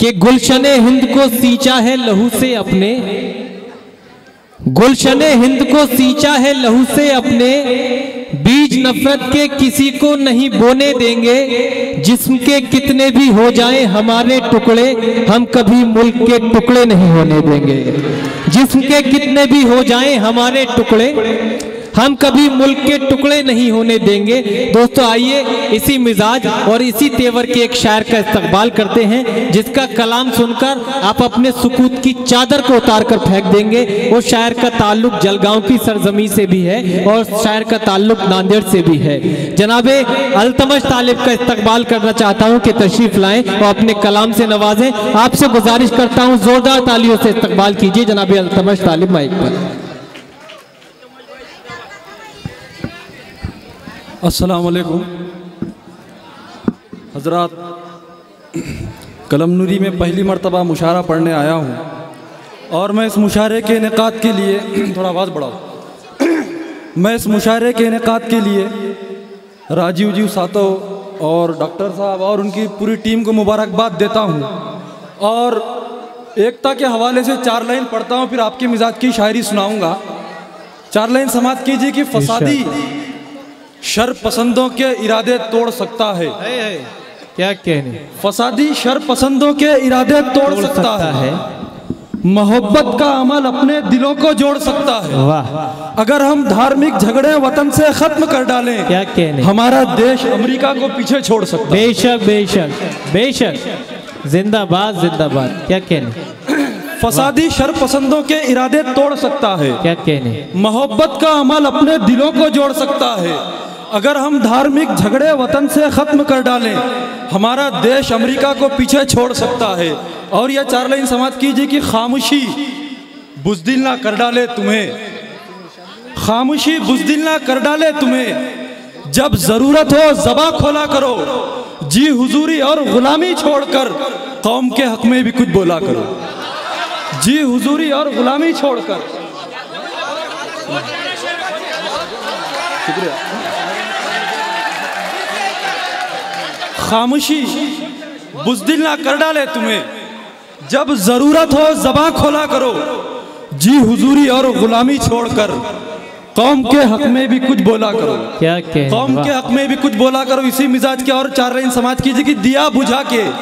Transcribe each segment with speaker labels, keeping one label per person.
Speaker 1: कि गुलशने हिंद को सींचा है लहू से अपने, गुलशने हिंद को सींचा है लहू से अपने, बीज नफरत के किसी को नहीं बोने देंगे। जिस्म के कितने भी हो जाएं हमारे टुकड़े, हम कभी मुल्क के टुकड़े नहीं होने देंगे। जिस्म के कितने भी हो जाएं हमारे टुकड़े, हम कभी मुल्क के टुकड़े नहीं होने देंगे। दोस्तों आइए इसी मिजाज और इसी तेवर के एक शायर का इस्तकबाल करते हैं, जिसका कलाम सुनकर आप अपने सुकूत की चादर को उतार कर फेंक देंगे। वो शायर का ताल्लुक जलगांव की सरजमी से भी है और शायर का ताल्लुक नांदेड़ से भी है। जनाबे अल्तमश तालिब का इस्तकबाल करना चाहता हूँ कि तशरीफ लाएं और अपने कलाम से नवाजें। आपसे गुजारिश करता हूँ जोरदार तालियों से इस्तकबाल कीजिए जनाबे अल्तमश तालिब माइक पर।
Speaker 2: अस्सलाम वालेकुम हज़रात, कलमनुरी में पहली मरतबा मुशायरा पढ़ने आया हूँ और मैं इस मुशायरे के इनेकाद के लिए थोड़ा आवाज़ बढ़ाओ। मैं इस मुशायरे के इनेकाद के लिए राजीव जी सातो और डॉक्टर साहब और उनकी पूरी टीम को मुबारकबाद देता हूँ और एकता के हवाले से 4 लाइन पढ़ता हूँ, फिर आपकी मिजाज की शायरी सुनाऊँगा। 4 लाइन समाप्त कीजिए कि फसादी शर पसंदों के इरादे तोड़ सकता है।
Speaker 1: क्या कहने,
Speaker 2: फसादी शर पसंदों के इरादे तोड़ सकता है, मोहब्बत का अमल अपने दिलों को जोड़ सकता है।
Speaker 1: वाह।
Speaker 2: अगर हम धार्मिक झगड़े वतन से खत्म कर डालें,
Speaker 1: क्या कहने,
Speaker 2: हमारा देश अमेरिका को पीछे छोड़ सकता है।
Speaker 1: बेशक बेशक बेशक, जिंदाबाद जिंदाबाद। क्या कहने,
Speaker 2: फसादी शर पसंदों के इरादे तोड़ सकता है,
Speaker 1: क्या कहने,
Speaker 2: मोहब्बत का अमल अपने दिलों को जोड़ सकता है। अगर हम धार्मिक झगड़े वतन से खत्म कर डालें, हमारा देश अमेरिका को पीछे छोड़ सकता है। और यह 4 लाइन समाप्त कीजिए कि खामोशी बुज़दिल ना कर डाले तुम्हें, खामोशी बुज़दिल ना कर डाले तुम्हें, जब जरूरत हो ज़बां खोला करो, जी हुजूरी और गुलामी छोड़कर कौम के हक में भी कुछ बोला करो, जी हुजूरी और गुलामी छोड़कर। शुक्रिया। खामोशी बुज़दिल ना कर डाले तुम्हें, जब जरूरत हो ज़बां खोला करो, जी हुजूरी और गुलामी छोड़कर कौम के हक में भी कुछ बोला करो।
Speaker 1: क्या कहने,
Speaker 2: कौम के हक में भी कुछ बोला करो। इसी मिजाज के और 4 लाइन समाज कीजिए कि दिया बुझा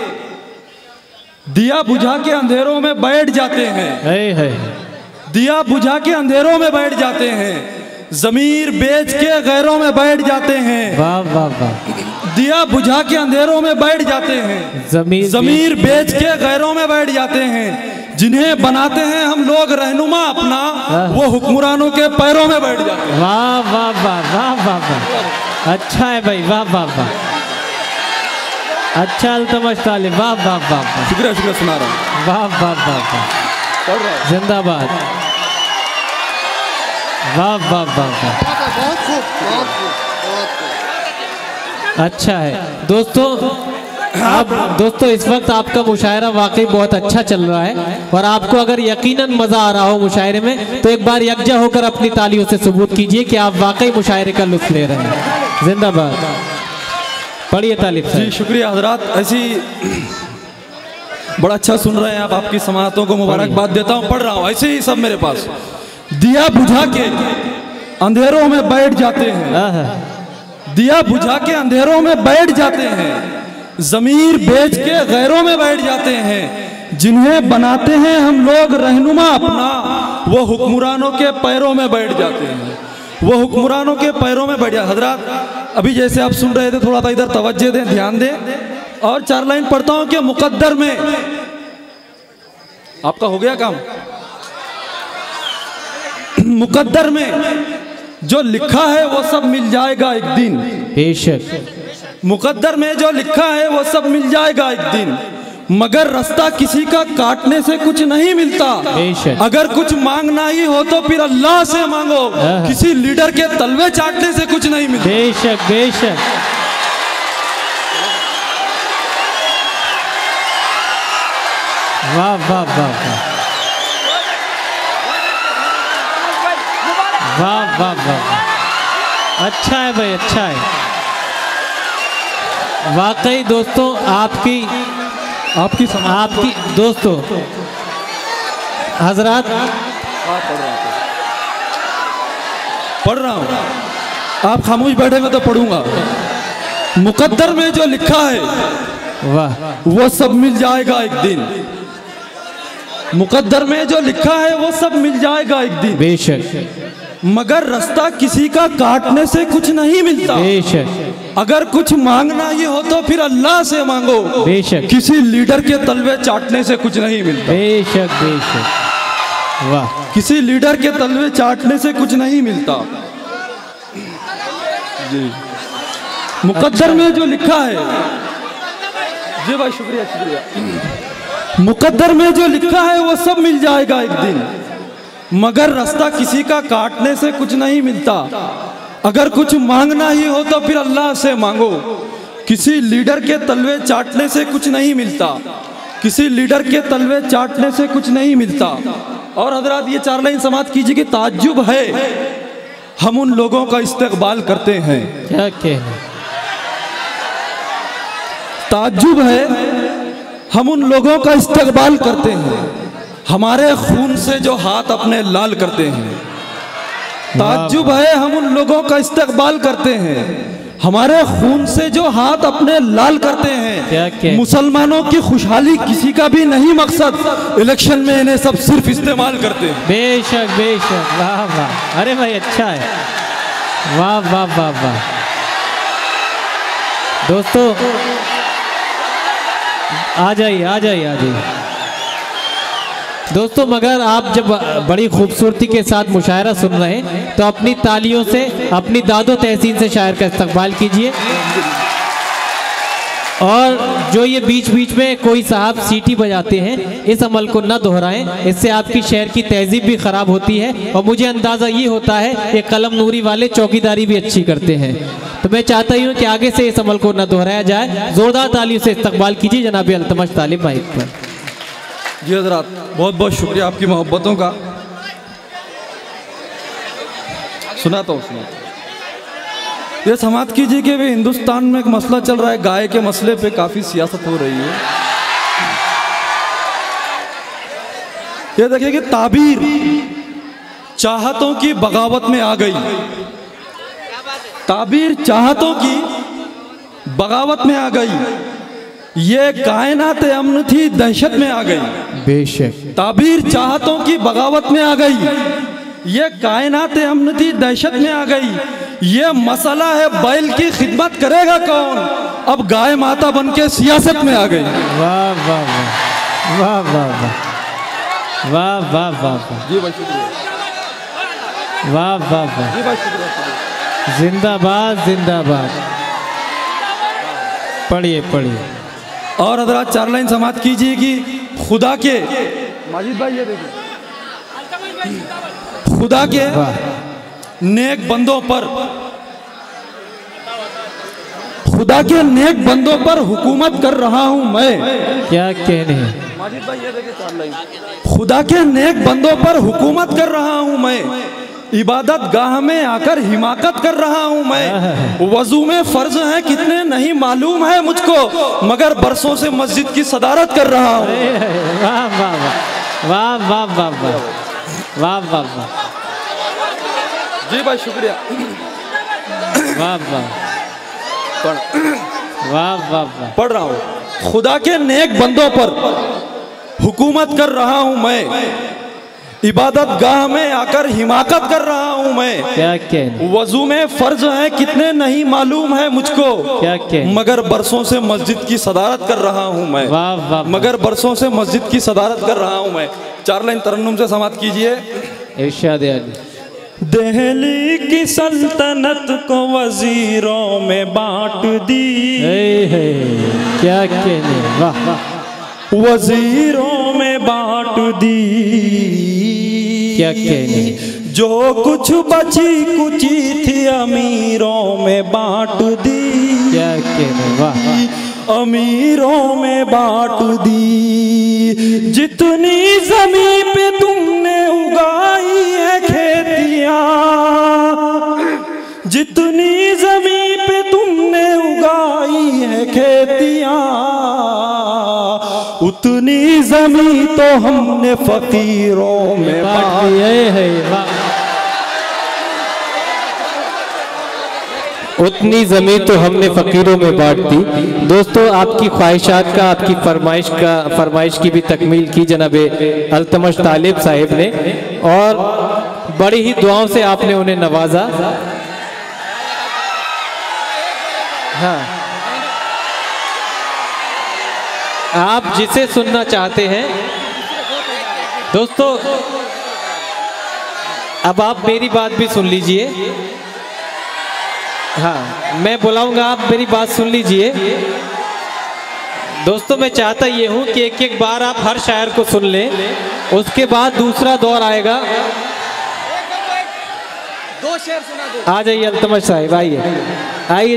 Speaker 2: के अंधेरों में बैठ जाते हैं, दिया बुझा के अंधेरों में बैठ जाते हैं, ज़मीर बेच के गैरों में बैठ जाते हैं।
Speaker 1: वाह वाह वाह।
Speaker 2: दिया बुझा के अंधेरों में बैठ जाते हैं, ज़मीर बेच के गैरों में बैठ जाते हैं, जिन्हें बनाते हैं हम लोग रहनुमा अपना, वो हुक्मरानों के पैरों में बैठ जाते हैं।
Speaker 1: वाह वाह वाह वाह वाह वाह, अच्छा है भाई, वाह वाह वाह, अच्छा अल्तमश तालिब, वाह वाह वाह।
Speaker 2: शुक्रिया शुक्रिया, सुना रहा हूँ।
Speaker 1: वाह वाह वाह वाह, जिंदाबाद, वाह वाह वाह वाह,
Speaker 3: बहुत खूब बहुत खूब।
Speaker 1: अच्छा है दोस्तों इस वक्त आपका मुशायरा वाकई बहुत अच्छा चल रहा है और आपको अगर यकीनन मज़ा आ रहा हो मुशायरे में, तो एक बार यकजा होकर अपनी तालियों से सबूत कीजिए कि आप वाकई मुशायरे का लुत्फ ले रहे हैं। जिंदाबाद, पढ़िए तालिब
Speaker 2: जी। शुक्रिया हजरात, ऐसी बड़ा अच्छा सुन रहे हैं आप, आपकी समातों को मुबारकबाद देता हूँ। पढ़ रहा हूँ ऐसे ही सब मेरे पास। दिया बुझा के अंधेरों में बैठ जाते हैं, दिया बुझा के अंधेरों में बैठ जाते हैं, ज़मीर बेच के गैरों में बैठ जाते हैं, जिन्हें बनाते हैं हम लोग रहनुमा अपना, वो हुक्मरानों के पैरों में बैठ जाते हैं, वो हुक्मरानों के पैरों में बैठ जाते हैं। हजरात अभी जैसे आप सुन रहे थे, थोड़ा सा इधर तवज्जो दें, ध्यान दें। और 4 लाइन पढ़ता हूं कि मुकद्दर में, आपका हो गया काम, मुकद्दर में जो लिखा है वो सब मिल जाएगा एक दिन।
Speaker 1: बेशक,
Speaker 2: मुकद्दर में जो लिखा है वो सब मिल जाएगा एक दिन, मगर रास्ता किसी का काटने से कुछ नहीं मिलता। अगर कुछ मांगना ही हो तो फिर अल्लाह से मांगो, किसी लीडर के तलवे चाटने से कुछ नहीं मिलता।
Speaker 1: बेशक बेशक, वाह वाह वाह वाह वाह वाह, अच्छा है भाई, अच्छा है वाकई। दोस्तों आपकी
Speaker 2: आपकी
Speaker 1: दोस्तों हजरात
Speaker 2: पढ़ रहा हूँ, आप खामोश बैठेंगे तो पढ़ूंगा। मुकद्दर में जो लिखा है
Speaker 1: वाह,
Speaker 2: वो सब मिल जाएगा एक दिन। मुकद्दर में जो लिखा है वो सब मिल जाएगा एक दिन।
Speaker 1: बेशक।
Speaker 2: मगर रास्ता किसी का काटने से कुछ नहीं मिलता।
Speaker 1: बेशक।
Speaker 2: अगर कुछ मांगना ही हो तो फिर अल्लाह से मांगो।
Speaker 1: बेशक।
Speaker 2: किसी लीडर के तलवे चाटने से कुछ नहीं मिलता।
Speaker 1: बेशक बेशक। वाह।
Speaker 2: किसी लीडर के तलवे चाटने से कुछ नहीं मिलता। जी। मुकद्दर में जो लिखा है, जी भाई शुक्रिया शुक्रिया। मुकद्दर में जो लिखा है वो सब मिल जाएगा एक दिन, मगर रास्ता किसी का काटने से कुछ नहीं मिलता। अगर कुछ मांगना ही हो तो फिर अल्लाह से मांगो। किसी लीडर के तलवे चाटने से कुछ नहीं मिलता। किसी लीडर के तलवे चाटने से कुछ नहीं मिलता। और हजरात ये 4 लाइन समाप्त कीजिए कि ताज्जुब है हम उन लोगों का इस्तेकबाल करते हैं।
Speaker 1: क्या कहना।
Speaker 2: ताज्जुब है हम उन लोगों का इस्तेकबाल करते हैं, हमारे खून से जो हाथ अपने लाल करते हैं। ताज्जुब है हम उन लोगों का इस्तेकबाल करते हैं, हमारे खून से जो हाथ अपने लाल करते हैं। मुसलमानों की खुशहाली किसी का भी नहीं मकसद, इलेक्शन में इन्हें सब सिर्फ इस्तेमाल करते हैं।
Speaker 1: बेशक बेशक। वाह वाह। अरे भाई अच्छा है। वाह वाह वाह वाह। दोस्तों आ जाइए आ जाइए आ जाइए दोस्तों। मगर आप जब बड़ी खूबसूरती के साथ मुशायरा सुन रहे हैं तो अपनी तालियों से, अपनी दादो तहसीन से शायर का इस्तकबाल कीजिए। और जो ये बीच बीच में कोई साहब सीटी बजाते हैं, इस अमल को न दोहराएं, इससे आपकी शहर की तहजीब भी ख़राब होती है। और मुझे अंदाज़ा ये होता है कि कलम नूरी वाले चौकीदारी भी अच्छी करते हैं। तो मैं चाहता हूँ कि आगे से इस अमल को न दोहराया जाए। ज़ोरदार तालियों से इस्तकबाल कीजिए जनाब अल्तमश तालिब भाई पर।
Speaker 2: जी हजरात बहुत बहुत शुक्रिया आपकी मोहब्बतों का। सुनाता हूँ ये समाप्त कीजिए कि हिंदुस्तान में एक मसला चल रहा है, गाय के मसले पे काफ़ी सियासत हो रही है। ये देखिए कि ताबीर चाहतों की बगावत में आ गई। ताबीर चाहतों की बगावत में आ गई। ये कायनात अमन थी दहशत में आ गई।
Speaker 1: बेशक।
Speaker 2: ताबीर चाहतों की बगावत में आ गई। ये कायनात अमन थी दहशत में आ गई। ये मसला है बैल की खिदमत करेगा कौन, अब गाय माता बन के सियासत में आ गई।
Speaker 1: वाह वाह वाह वाह वाह वाह वाह वाह वाह।
Speaker 2: जी भाई शुक्रिया।
Speaker 1: वाह वाह वाह।
Speaker 2: जी भाई शुक्रिया।
Speaker 1: जिंदाबाद जिंदाबाद। पढ़िए पढ़िए।
Speaker 2: और हजरात 4 लाइन समाप्त कीजिए कि खुदा के, माजिद भाई ये देखिए, खुदा के नेक बंदों पर, खुदा के नेक बंदों पर हुकूमत कर रहा हूं मैं।
Speaker 1: क्या कहने हैं।
Speaker 2: माजिद भाई ये देखिए 4 लाइन। खुदा के नेक बंदों पर हुकूमत कर रहा हूं मैं, इबादत गाह में आकर हिमाकत कर रहा हूं मैं। वजू में फर्ज है कितने नहीं मालूम है मुझको, मगर बरसों से मस्जिद की सदारत कर रहा हूं।
Speaker 1: वाह वाह वाह वाह वाह वाह वाह वाह वाह।
Speaker 2: जी भाई शुक्रिया।
Speaker 1: वाह वाह वाह वाह वाह।
Speaker 2: पढ़ रहा हूं। खुदा के नेक बंदों पर हुकूमत कर रहा हूं मैं, इबादत गाह में आकर हिमाकत कर रहा हूं मैं।
Speaker 1: क्या कहने।
Speaker 2: वजू में फर्ज है कितने नहीं मालूम है मुझको,
Speaker 1: क्या कहने।
Speaker 2: मगर बरसों से मस्जिद की सदारत कर रहा हूं मैं।
Speaker 1: वाह वाह।
Speaker 2: मगर बरसों से मस्जिद की सदारत कर रहा हूं मैं। 4 लाइन तरन्नुम से समाप्त कीजिए।
Speaker 1: इरशाद अली।
Speaker 3: दिल्ली की सल्तनत को वजीरों में बांट दी।
Speaker 1: क्या कहने। वाह वाह।
Speaker 3: वजीरों में बांट दी।
Speaker 1: क्या कहने।
Speaker 3: जो कुछ बची कुची थी अमीरों में बांट दी।
Speaker 1: क्या कहने। वाह।
Speaker 3: अमीरों में बांट दी। जितनी जमीन पे तुमने उगाई है खेतियां, जितनी जमीन पे तुमने उगाई है खेतियां, उतनी जमी तो हमने फकीरों में बांट दी।
Speaker 1: है उतनी जमीन तो हमने फकीरों में बांट दी। दोस्तों, आपकी ख्वाहिशात का, आपकी फरमाइश की भी तकमील की जनाब अल्तमश तालिब साहिब ने, और बड़ी ही दुआओं से आपने उन्हें नवाजा। हाँ, आप जिसे सुनना चाहते हैं दोस्तों, अब आप मेरी बात भी सुन लीजिए। हाँ, मैं बुलाऊंगा, आप मेरी बात सुन लीजिए। दोस्तों, मैं चाहता ये हूं कि एक एक बार आप हर शायर को सुन लें, उसके बाद दूसरा दौर आएगा।
Speaker 4: दो शेर सुना दो।
Speaker 1: आ जाइए अल्तमश साहिब, आइए आइए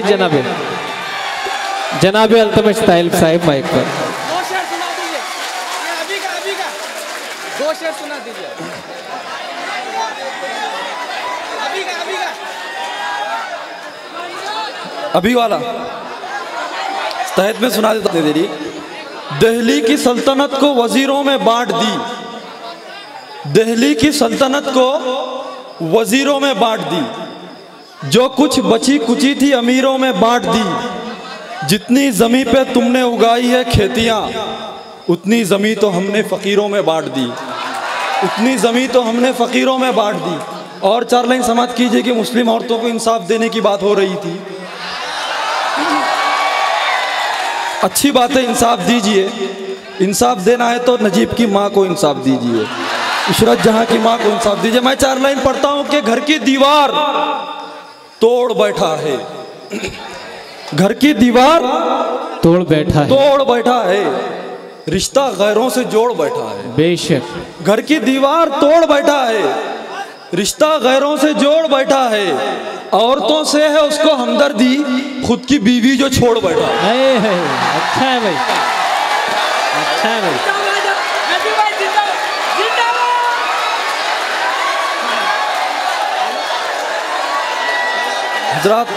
Speaker 1: जनाब अल्तमश तालिब साहिब माइक पर।
Speaker 4: दो शेर सुना दीजिए, अभी का दो शेर सुना दीजिए,
Speaker 2: अभी वाला तहत में सुना देता देरी। दिल्ली की सल्तनत को वजीरों में बांट दी, दिल्ली की सल्तनत को वजीरों में बांट दी, जो कुछ बची कुची थी अमीरों में बांट दी। जितनी जमी पे तुमने उगाई है खेतियां, उतनी जमी तो हमने फकीरों में बांट दी, उतनी जमी तो हमने फकीरों में बांट दी। और 4 लाइन समाप्त कीजिए कि मुस्लिम औरतों को इंसाफ देने की बात हो रही थी। अच्छी बात है, इंसाफ दीजिए। इंसाफ देना है तो नजीब की माँ को इंसाफ दीजिए, इशरत जहां की माँ को इंसाफ दीजिए। मैं 4 लाइन पढ़ता हूं कि घर की दीवार तोड़ बैठा है, घर की दीवार
Speaker 1: तोड़ बैठा है,
Speaker 2: रिश्ता गैरों से जोड़ बैठा है।
Speaker 1: बेशक
Speaker 2: घर की दीवार तोड़ बैठा है, रिश्ता गैरों से जोड़ बैठा है। औरतों से है उसको हमदर्दी, खुद की बीवी जो छोड़ बैठा है।
Speaker 1: अच्छा है भाई, अच्छा है भाई।
Speaker 2: हजरात,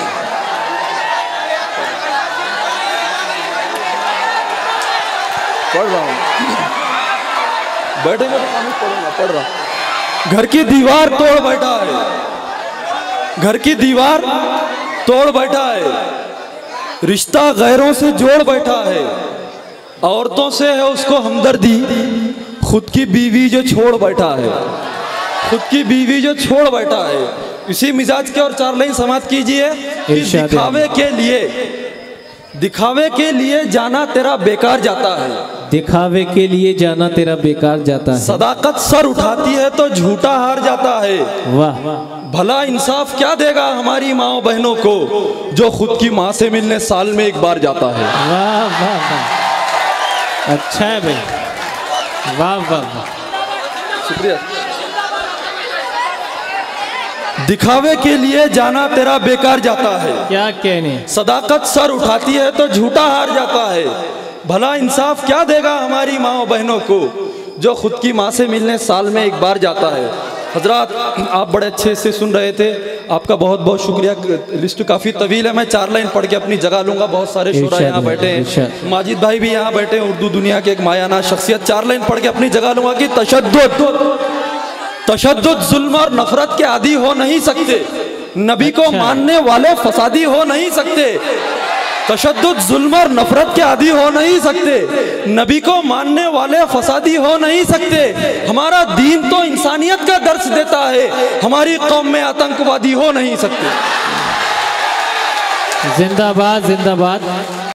Speaker 2: पढ़ रहा हूँ, बैठेंगे तो पढ़ूंगा, पढ़ रहा हूँ। घर की दीवार तोड़ बैठा है, घर की दीवार तोड़ बैठा है, रिश्ता गैरों से जोड़ बैठा है। औरतों से है उसको हमदर्दी, खुद की बीवी जो छोड़ बैठा है, खुद की बीवी जो छोड़ बैठा है। इसी मिजाज के और 4 लाइन समाप्त कीजिए। दिखावे के लिए जाना तेरा बेकार जाता है,
Speaker 1: दिखावे के लिए जाना तेरा बेकार जाता है।
Speaker 2: सदाकत सर उठाती है तो झूठा हार जाता है।
Speaker 1: वाह,
Speaker 2: भला इंसाफ क्या देगा हमारी माँ बहनों को, जो खुद की माँ से मिलने साल में एक बार जाता है।
Speaker 1: वाह वाह वाह, अच्छा है भाई, वाह वाह वाह,
Speaker 2: शुक्रिया। दिखावे के लिए जाना तेरा बेकार जाता है,
Speaker 1: क्या कहने।
Speaker 2: सदाकत सर उठाती है तो झूठा हार जाता है। भला इंसाफ क्या देगा हमारी माँ बहनों को, जो खुद की माँ से मिलने साल में एक बार जाता है। हजरात, आप बड़े अच्छे से सुन रहे थे, आपका बहुत बहुत शुक्रिया। लिस्ट काफ़ी तवील है, मैं 4 लाइन पढ़ के अपनी जगह लूँगा। बहुत सारे शोरा यहाँ बैठे हैं, माजिद भाई भी यहाँ बैठे हैं, उर्दू दुनिया के एक मायाना शख्सियत। 4 लाइन पढ़ के अपनी जगह लूँगा कि तशद्दुद जुल्म और नफरत के आदी हो नहीं सकते, नबी को मानने वाले फसादी हो नहीं सकते। तशद्दुद जुल्म और नफरत के आदी हो नहीं सकते, नबी को मानने वाले फसादी हो नहीं सकते। हमारा दीन तो इंसानियत का दर्स देता है, हमारी कौम में आतंकवादी हो नहीं सकते।
Speaker 1: जिंदाबाद जिंदाबाद।